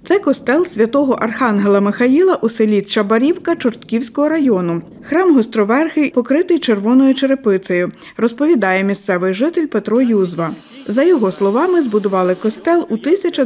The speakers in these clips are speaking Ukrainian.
Це костел святого Архангела Михаїла у селі Чабарівка Чортківського району. Храм гостроверхий, покритий червоною черепицею, розповідає місцевий житель Петро Юзва. За його словами, збудували костел у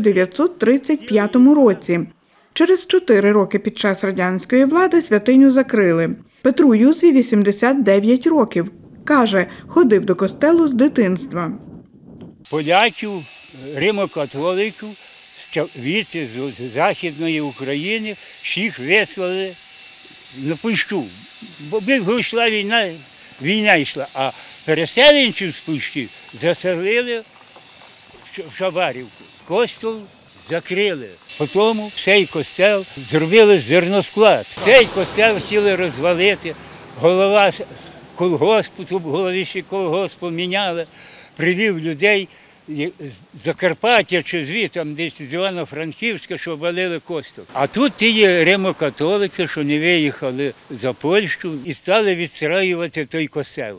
1935 році. Через 4 роки під час радянської влади святиню закрили. Петру Юзві 89 років. Каже, ходив до костелу з дитинства. Поляків, римокатоликів, звідси з Західної України всіх вислали на Пущу. Бо йшла війна йшла, а переселенців з Пущі заселили в Чабарівку. Костел закрили. Потім цей костел зробили зерносклад. Цей костел хотіли розвалити. Голова колгоспу, тут в голові ще колгоспу міняли, привів людей з Закарпаття чи звідти, десь з Івано-Франківська, що валили костел. А тут ті римокатолики, що не виїхали за Польщу і стали відстраювати той костел.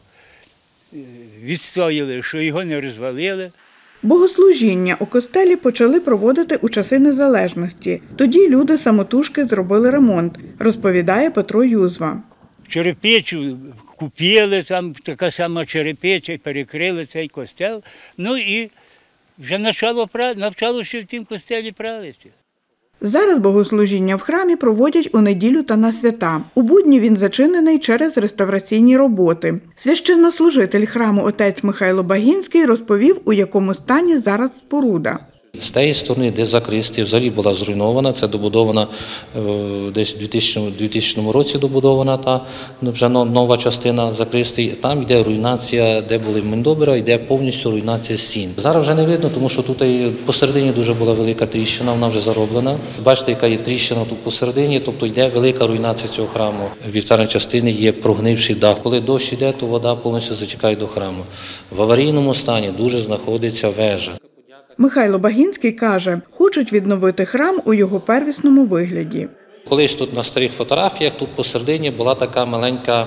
Відстояли, що його не розвалили. Богослужіння у костелі почали проводити у часи незалежності. Тоді люди самотужки зробили ремонт, розповідає Петро Юзва. Черепицю купили, там така сама черепиця, перекрили цей костел. Ну і вже навчалося в тім костелі правити. Зараз богослужіння в храмі проводять у неділю та на свята. У будні він зачинений через реставраційні роботи. Священнослужитель храму отець Михайло Багінський розповів, у якому стані зараз споруда. З тієї сторони, де закристія, взагалі була зруйнована, це добудована десь у 2000 році добудована та вже нова частина закристії. Там йде руйнація, де були міндобра, йде повністю руйнація стін. Зараз вже не видно, тому що тут посередині дуже була велика тріщина, вона вже зароблена. Бачите, яка є тріщина тут посередині, тобто йде велика руйнація цього храму. В вівтарній частині є прогнивший дах. Коли дощ йде, то вода повністю затікає до храму. В аварійному стані дуже знаходиться вежа. Михайло Багінський каже, хочуть відновити храм у його первісному вигляді. Колись тут на старих фотографіях, тут посередині була така маленька,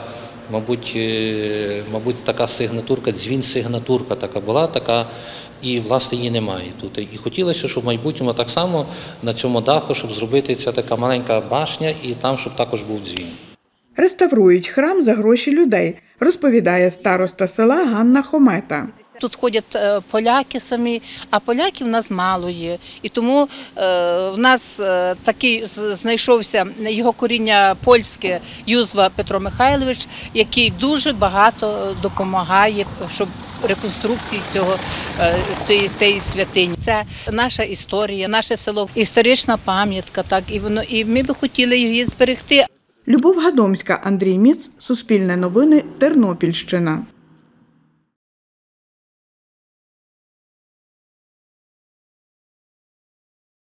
мабуть, така сигнатурка, дзвін-сигнатурка така була, і, власне, її немає тут. І хотілося, щоб в майбутньому так само на цьому даху, щоб зробити ця така маленька башня, і там, щоб також був дзвін. Реставрують храм за гроші людей, розповідає староста села Ганна Хомета. Тут ходять поляки самі, а поляків в нас мало є. І тому в нас такий знайшовся його коріння польське Юзва Петро Михайлович, який дуже багато допомагає, щоб реконструкції цієї святині. Це наша історія, наше село, історична пам'ятка, так, і ми б хотіли її зберегти. Любов Гадомська, Андрій Міц, Суспільне новини, Тернопільщина.